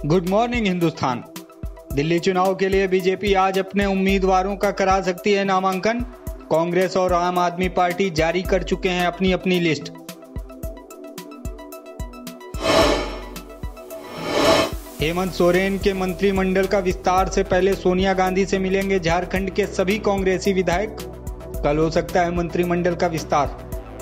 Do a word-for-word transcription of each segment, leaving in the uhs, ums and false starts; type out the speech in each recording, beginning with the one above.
Good morning Hindustan. Delhi चुनाव के लिए बीजेपी आज अपने उम्मीदवारों का करा सकती है नामांकन। कांग्रेस और आम आदमी पार्टी जारी कर चुके हैं अपनी अपनी लिस्ट। हेमंत सोरेन के मंत्रिमंडल का विस्तार से पहले सोनिया गांधी से मिलेंगे झारखंड के सभी कांग्रेसी विधायक। कल हो सकता है मंत्रिमंडल का विस्तार।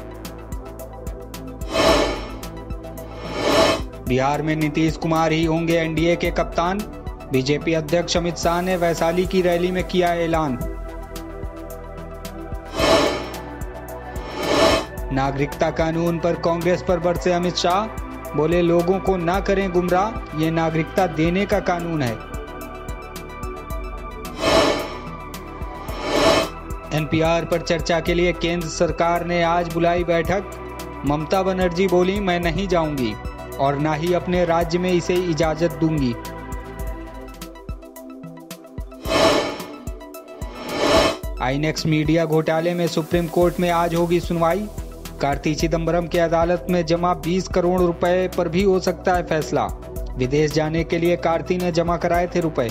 बिहार में नीतीश कुमार ही होंगे एनडीए के कप्तान। बीजेपी अध्यक्ष अमित शाह ने वैशाली की रैली में किया ऐलान। नागरिकता कानून पर कांग्रेस पर बरसे अमित शाह, बोले लोगों को ना करें गुमराह, ये नागरिकता देने का कानून है। एनपीआर पर चर्चा के लिए केंद्र सरकार ने आज बुलाई बैठक। ममता बनर्जी बोली, मैं नहीं जाऊंगी और ना ही अपने राज्य में इसे इजाजत दूंगी। आईएनएक्स मीडिया घोटाले में सुप्रीम कोर्ट में आज होगी सुनवाई। कार्ति चिदंबरम की अदालत में जमा बीस करोड़ रुपए पर भी हो सकता है फैसला। विदेश जाने के लिए कार्ति ने जमा कराए थे रुपए।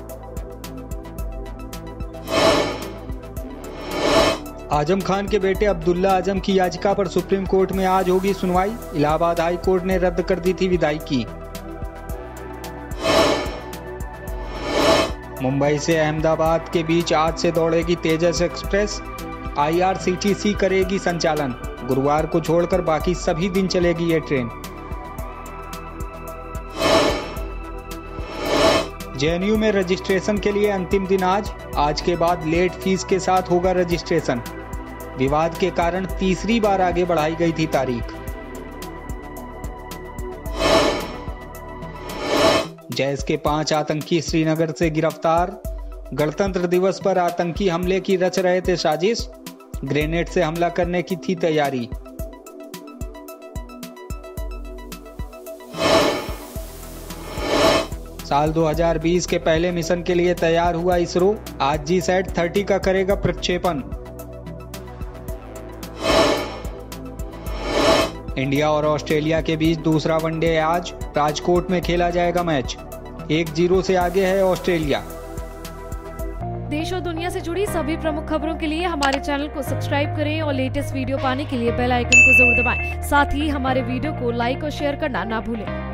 आजम खान के बेटे अब्दुल्ला आजम की याचिका पर सुप्रीम कोर्ट में आज होगी सुनवाई। इलाहाबाद हाई कोर्ट ने रद्द कर दी थी विदायगी। मुंबई से अहमदाबाद के बीच आज से दौड़ेगी तेजस एक्सप्रेस। आईआरसीटीसी करेगी संचालन। गुरुवार को छोड़कर बाकी सभी दिन चलेगी ये ट्रेन। जेएनयू में रजिस्ट्रेशन के लिए अंतिम दिन आज। आज के बाद लेट फीस के साथ होगा रजिस्ट्रेशन। विवाद के कारण तीसरी बार आगे बढ़ाई गई थी तारीख। जैश के पांच आतंकी श्रीनगर से गिरफ्तार। गणतंत्र दिवस पर आतंकी हमले की रच रहे थे साजिश। ग्रेनेड से हमला करने की थी तैयारी। साल दो हज़ार बीस के पहले मिशन के लिए तैयार हुआ इसरो। आज जी सैट तीस का करेगा प्रक्षेपण। इंडिया और ऑस्ट्रेलिया के बीच दूसरा वनडे आज राजकोट में खेला जाएगा मैच। एक जीरो से आगे है ऑस्ट्रेलिया। देश और दुनिया से जुड़ी सभी प्रमुख खबरों के लिए हमारे चैनल को सब्सक्राइब करें और लेटेस्ट वीडियो पाने के लिए बेल आइकन को जरूर दबाएं। साथ ही हमारे वीडियो को लाइक और शेयर करना ना भूलें।